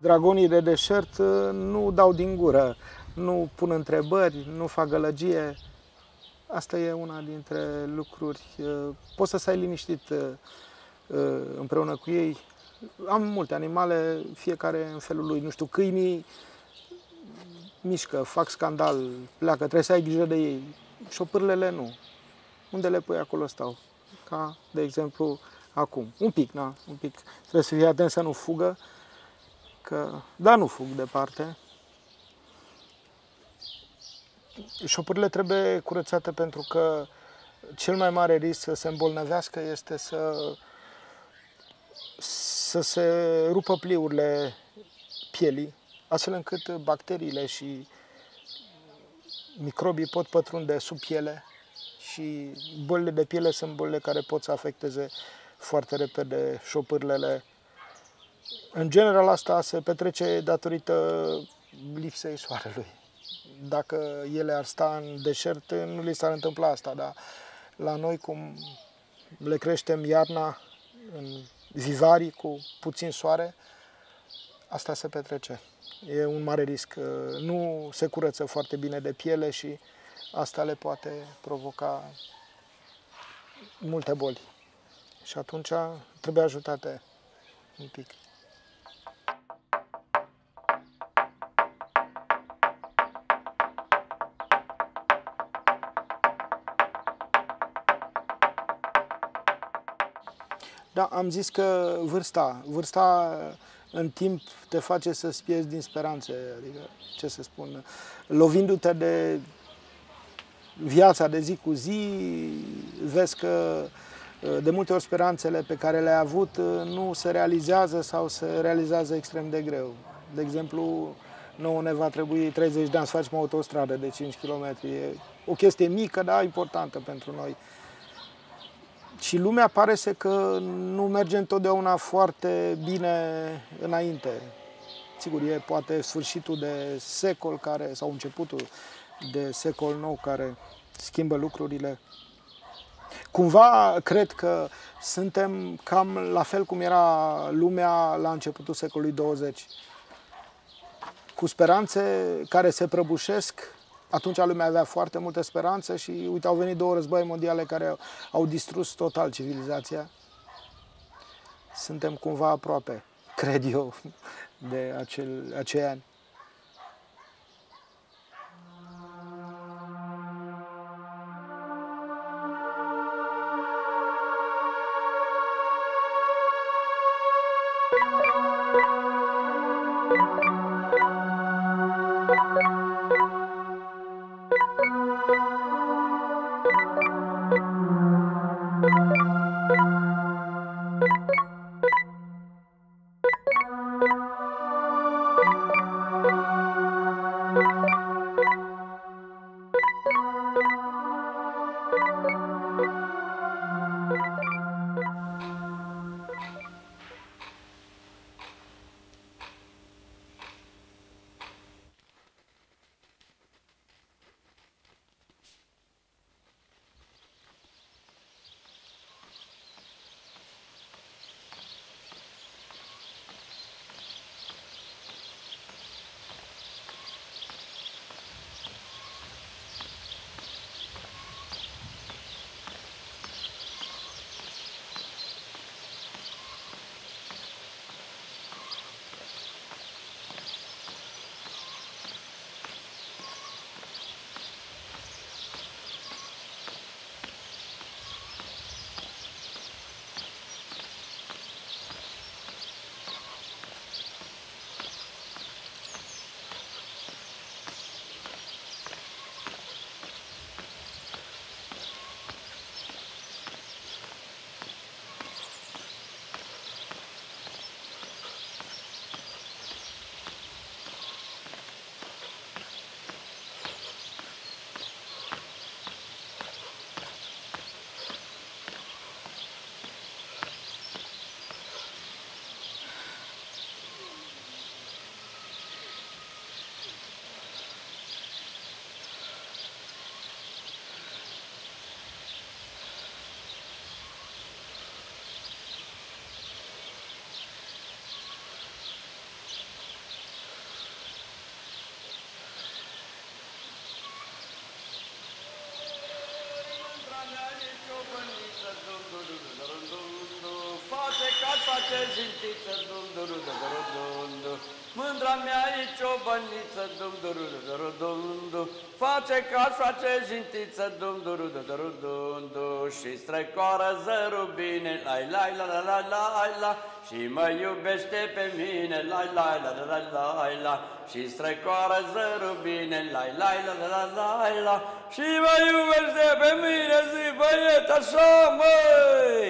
Dragonii de deșert nu dau din gură, nu pun întrebări, nu fac gălăgie. Asta e una dintre lucruri. Poți să stai liniștit împreună cu ei. Am multe animale, fiecare în felul lui. Nu știu, câinii mișcă, fac scandal, pleacă, trebuie să ai grijă de ei. Șopârlele nu. Unde le pui, acolo stau. Ca, de exemplu, acum. Un pic, un pic. Trebuie să fii atent să nu fugă. Da, nu fug departe. Șopârlele trebuie curățate pentru că cel mai mare risc să se îmbolnăvească este să se rupă pliurile pielii, astfel încât bacteriile și microbii pot pătrunde sub piele și bolile de piele sunt bolile care pot să afecteze foarte repede șopârlele. În general, asta se petrece datorită lipsei soarelui. Dacă ele ar sta în deșert, nu li s-ar întâmpla asta, dar la noi, cum le creștem iarna în vivarii cu puțin soare, asta se petrece. E un mare risc. Nu se curăță foarte bine de piele și asta le poate provoca multe boli. Și atunci trebuie ajutate un pic. Da, am zis că vârsta în timp te face să-ți pierzi din speranțe, adică, ce să spun, lovindu-te de viața de zi cu zi, vezi că de multe ori speranțele pe care le-ai avut nu se realizează sau se realizează extrem de greu. De exemplu, nouă ne va trebui 30 de ani să facem o autostradă de 5 km. E o chestie mică, dar importantă pentru noi. Și lumea pare că nu merge întotdeauna foarte bine înainte. Sigur, e poate sfârșitul de secol sau începutul de secol nou care schimbă lucrurile. Cumva cred că suntem cam la fel cum era lumea la începutul secolului 20. Cu speranțe care se prăbușesc. Atunci lumea avea foarte multă speranță și, uite, au venit 2 războaie mondiale care au distrus total civilizația. Suntem cumva aproape, cred eu, de acei ani. face jintiță, dum duru duru dum dum. Mândra mea e ciobăniță, dum duru duru dum dum. Face caș, face jintiță, dum duru duru dum dum. Și strecoară zărul bine, lai lai la la la la la. Și mă iubește pe mine, lai lai la la la la la. Și strecoară zărul bine, lai lai la la la la la. Și mă iubește pe mine, zi băiet așa, măi!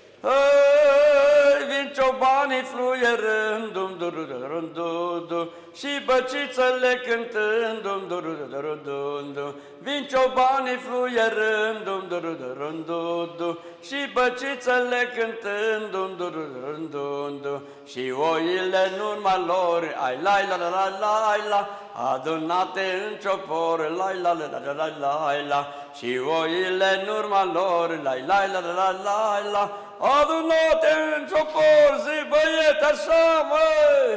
Vin ciobanii fluierând, dum duru duru dum. Și băcițele cântând, dum duru duru dum. Vin ciobanii fluierând, dum duru duru dum. Și băcițele cântând, dum duru duru dum. Și oile în urma lor, ai lai la la la la la. Adunate în ciopor, lai la la la la la la. Și oile în urma lor, lai la la la la la la. Adunate în ciopor, zi băiet așa, măi!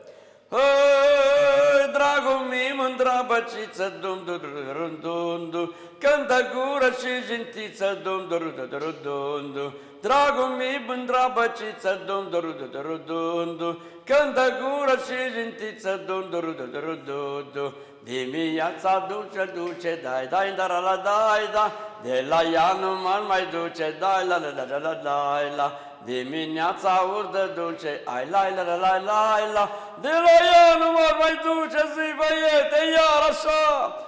Dragul mi mândra băciță, dum duru dum dum. Cântă gură și jintiță, dum duru duru dum dum. Dragul mi mândra băciță, dum duru duru dum dum. Cântă gură și jintiță, dum duru duru dum dum. Dimineața duce, duce, dai, dai, da, la, la, dai, da. De la ea nu mai duce, dai, la, la, la, la, la, dai, la. Dimineața urdă dulce, ai, la, la, la, la, la, la. De la ea nu mai duce, zi băiete, iar așa.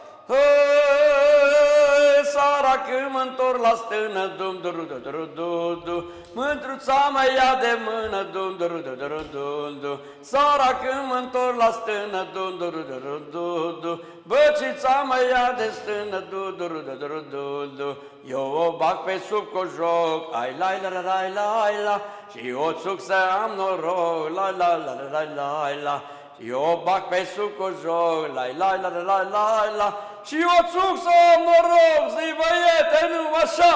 Sara când mă întorc la stână, dum duru duru dum. Mântruța mă ia de mână, dum duru duru dum. Sara când mă întorc la stână, dum duru duru dum. Băcița mă ia de stână, dum duru duru dum. Eu o bag pe sub cojoc, ai la la la la la la. Și o țuc să am noroc, la la la la la la la. Eu o bag pe sub cojoc, la la la la la la la. Și o țuc să am noroc, zi băiete, nu așa!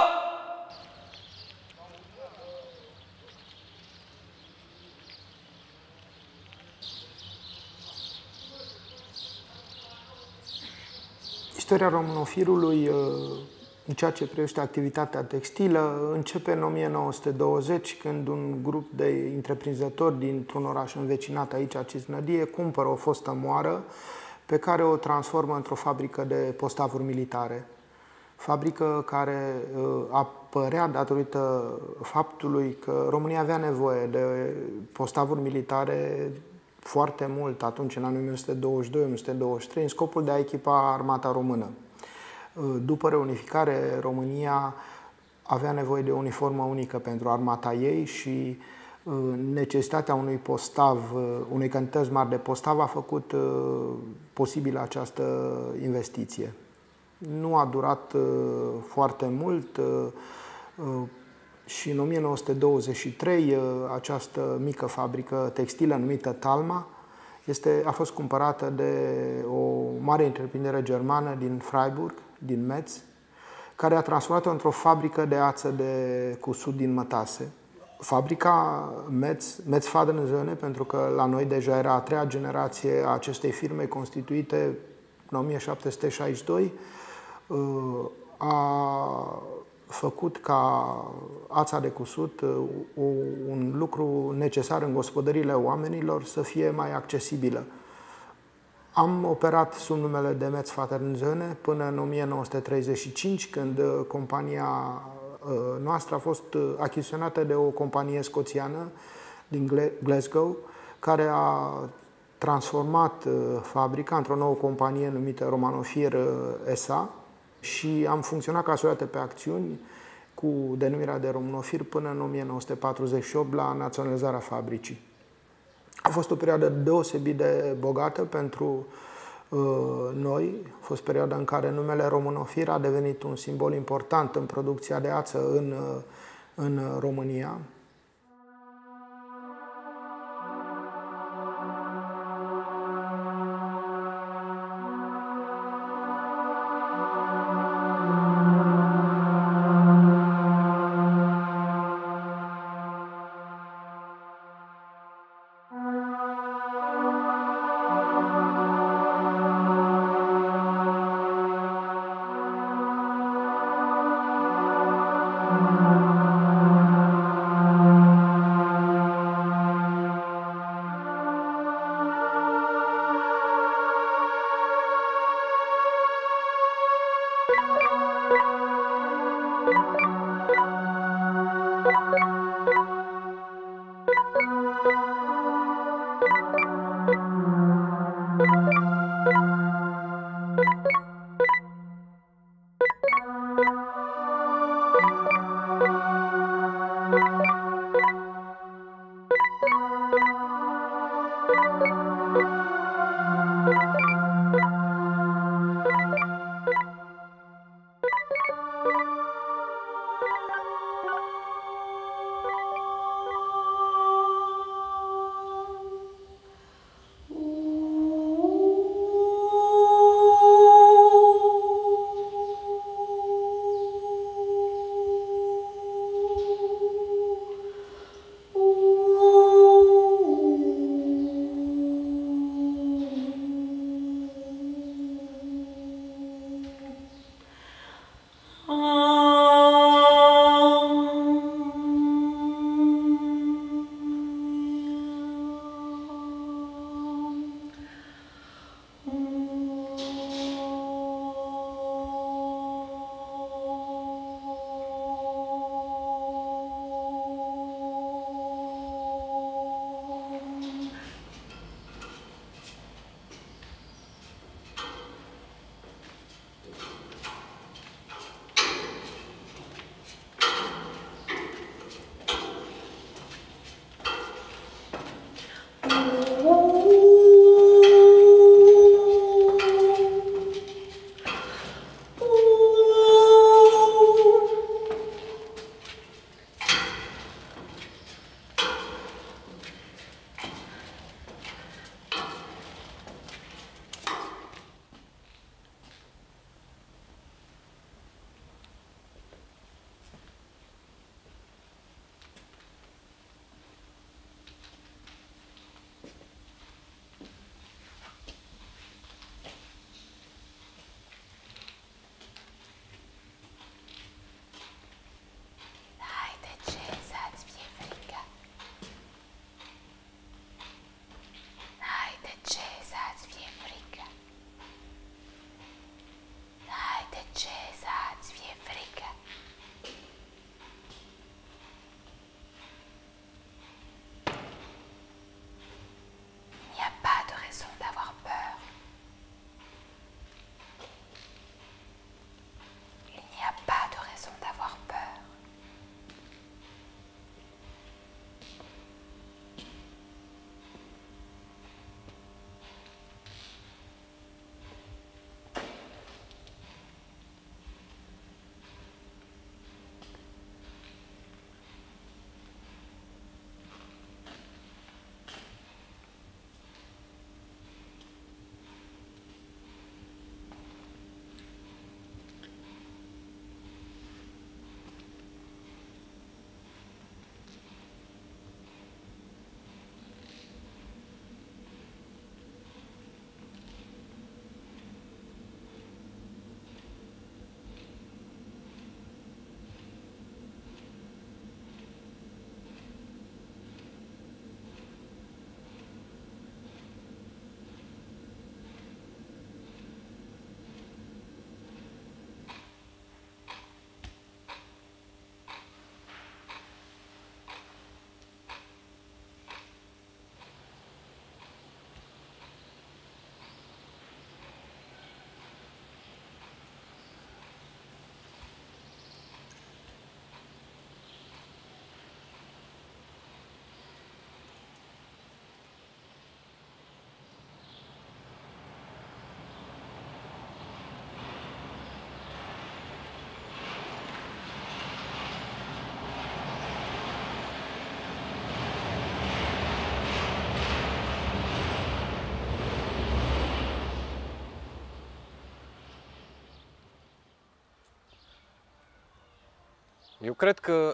Istoria românofirului, în ceea ce privește activitatea textilă, începe în 1920, când un grup de întreprinzători dintr-un oraș învecinat aici, Cisnădie, cumpără o fostă moară pe care o transformă într-o fabrică de postavuri militare. Fabrică care apărea datorită faptului că România avea nevoie de postavuri militare foarte mult atunci, în anii 1922-1923, în scopul de a echipa armata română. După reunificare, România avea nevoie de o uniformă unică pentru armata ei și necesitatea unui postav, unei cantități mari de postav a făcut posibilă această investiție. Nu a durat foarte mult și în 1923 această mică fabrică textilă numită Talma a fost cumpărată de o mare întreprindere germană din Freiburg, din Metz, care a transformat-o într-o fabrică de ață de cusut din mătase. Fabrica Metz Faden, pentru că la noi deja era a treia generație a acestei firme constituite în 1762, a făcut ca ața de cusut un lucru necesar în gospodăriile oamenilor să fie mai accesibilă. Am operat sub numele de Metz Vaten până în 1935, când compania noastră a fost achiziționată de o companie scoțiană din Glasgow, care a transformat fabrica într-o nouă companie numită Romanofir SA și am funcționat ca societate pe acțiuni cu denumirea de Românofir până în 1948 la naționalizarea fabricii. A fost o perioadă deosebit de bogată pentru noi. A fost perioada în care numele Românofir a devenit un simbol important în producția de ață în România. Eu cred că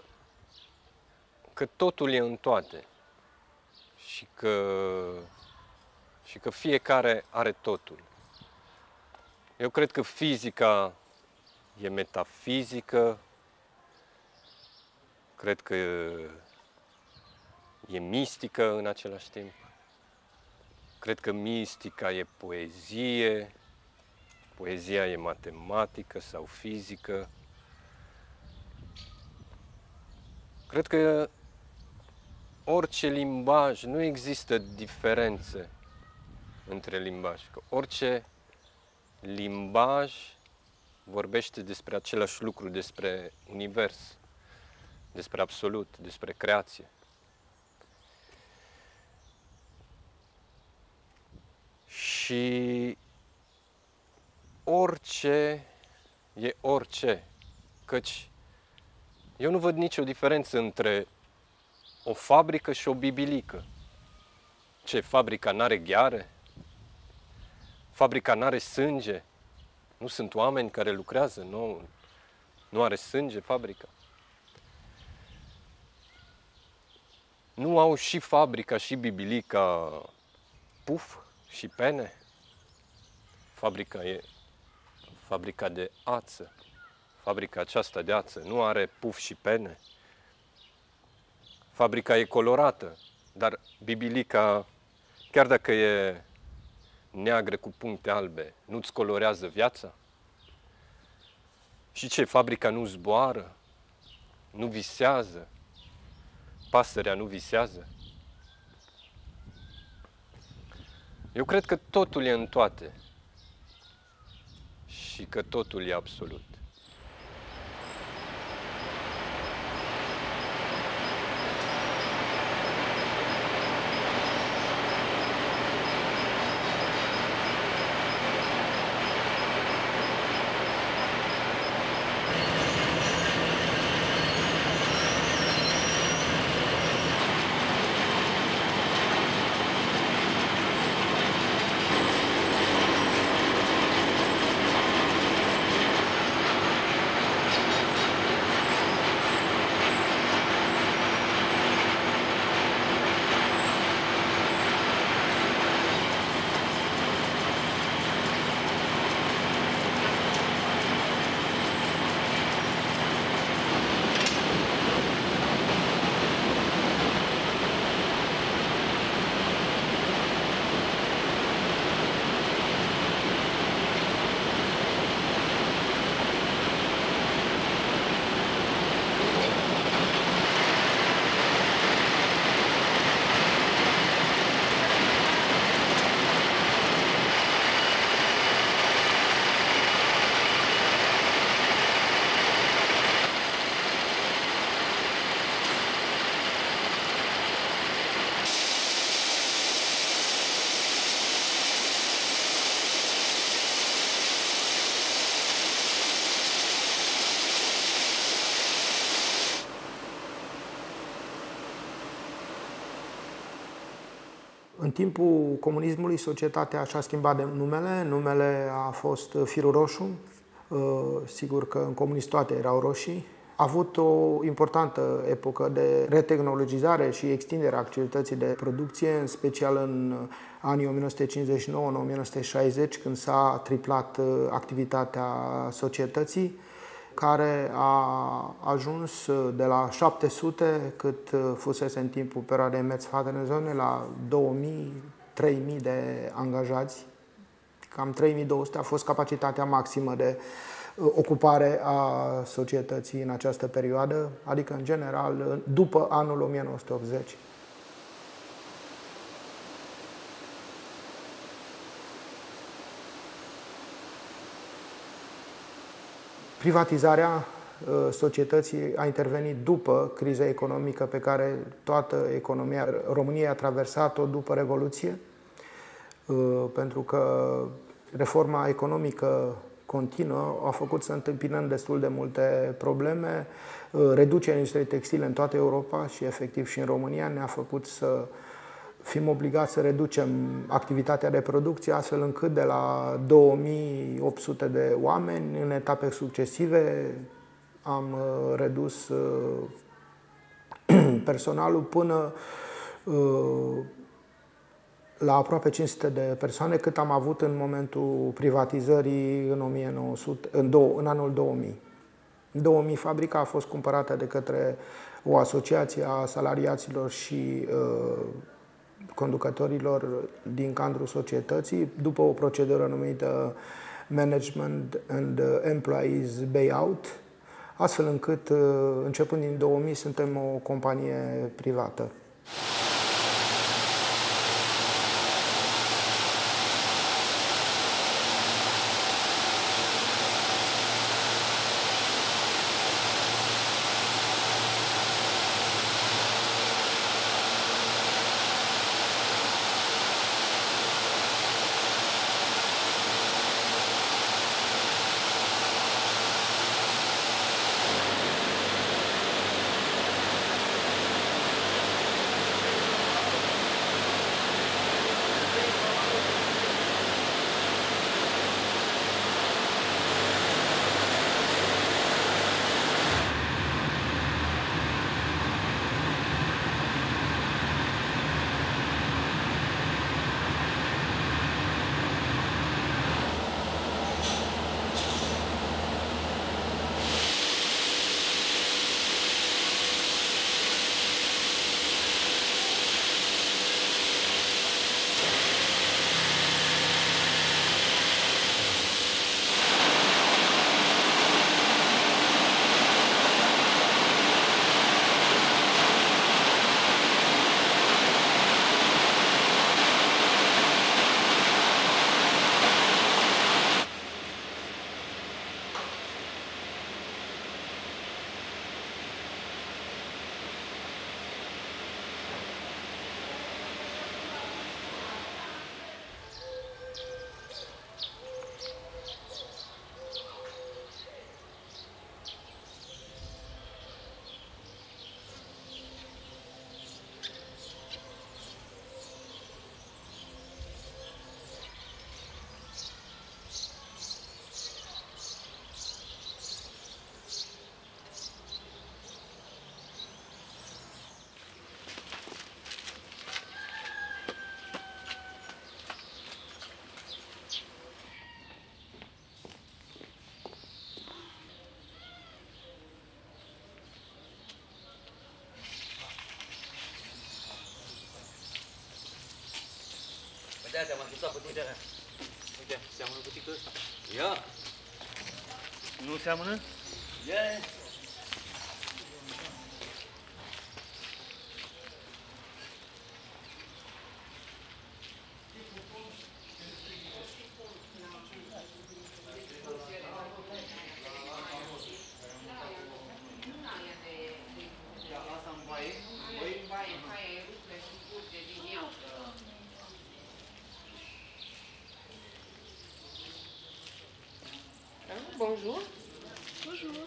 totul e în toate și că fiecare are totul. Eu cred că fizica e metafizică, cred că e mistică în același timp. Cred că mistica e poezie, poezia e matematică sau fizică. Cred că orice limbaj, nu există diferențe între limbaj. Că orice limbaj vorbește despre același lucru, despre univers, despre absolut, despre creație. Și orice e orice, căci eu nu văd nicio diferență între o fabrică și o bibilică. Ce, fabrica n-are gheare? Fabrica n-are sânge? Nu sunt oameni care lucrează? Nu are sânge fabrica? Nu au și fabrica și bibilica puf și pene? Fabrica e fabrica de ață. Fabrica aceasta de ață nu are puf și pene? Fabrica e colorată, dar bibilica, chiar dacă e neagră cu puncte albe, nu-ți colorează viața? Și ce, fabrica nu zboară? Nu visează? Pasărea nu visează? Eu cred că totul e în toate și că totul e absolut. În timpul comunismului, societatea și-a schimbat de numele. Numele a fost Firul Roșu. Sigur că în comunism toate erau roșii. A avut o importantă epocă de retehnologizare și extindere a activității de producție, în special în anii 1959-1960, când s-a triplat activitatea societății, care a ajuns de la 700, cât fusese în timpul perioadei Metz-Vatenezone, la 2000-3000 de angajați. Cam 3200 a fost capacitatea maximă de ocupare a societății în această perioadă, adică în general după anul 1980. Privatizarea societății a intervenit după criza economică pe care toată economia României a traversat-o după Revoluție, pentru că reforma economică continuă a făcut să întâmpinăm destul de multe probleme. Reducerea industriei textile în toată Europa și efectiv și în România ne-a făcut să fim obligați să reducem activitatea de producție, astfel încât de la 2800 de oameni în etape succesive am redus personalul până la aproape 500 de persoane, cât am avut în momentul privatizării în anul 2000. În 2000 fabrica a fost cumpărată de către o asociație a salariaților și conducătorilor din cadrul societății, după o procedură numită Management and Employees Buyout. astfel încât, începând din 2000, suntem o companie privată. De-aia te-am achizat pe tine. Uite, seamănă cu ticul ăsta. Ia! Nu seamănă? Ia! Bonjour. Bonjour.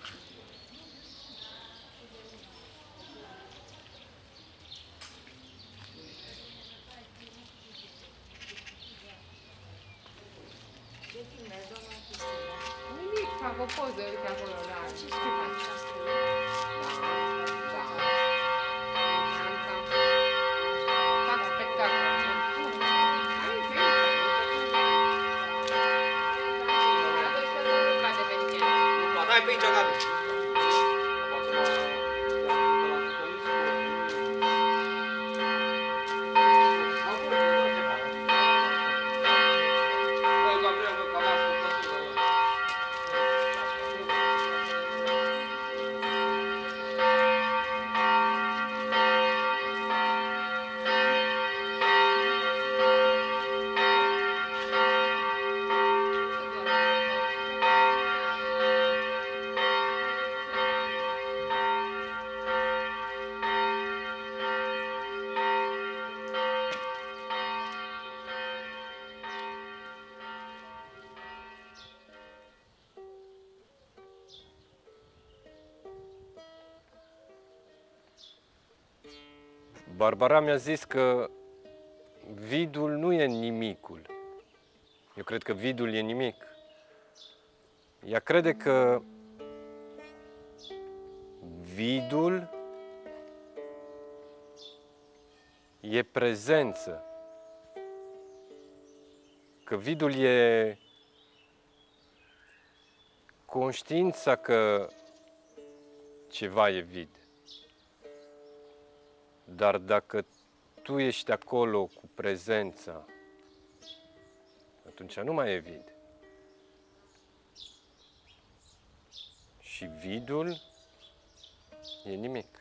Nimic, fac o poză, uite acolo, la ce faci? Fac spectacol. Aici, Hai pe aici, Gabi. Barbara mi-a zis că vidul nu e nimicul. Eu cred că vidul e nimic. Ea crede că vidul e prezență. Că vidul e conștiința că ceva e vid. Dar dacă tu ești acolo cu prezența, atunci nu mai e vid. Și vidul e nimic.